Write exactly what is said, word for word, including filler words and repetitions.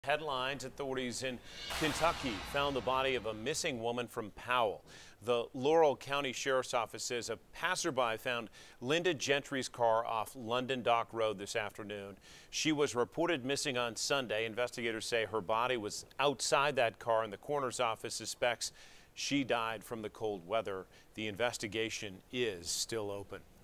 Headlines: authorities in Kentucky found the body of a missing woman from Powell. The Laurel County Sheriff's Office says a passerby found Linda Gentry's car off London Dock Road this afternoon. She was reported missing on Sunday. Investigators say her body was outside that car, and the coroner's office suspects she died from the cold weather. The investigation is still open.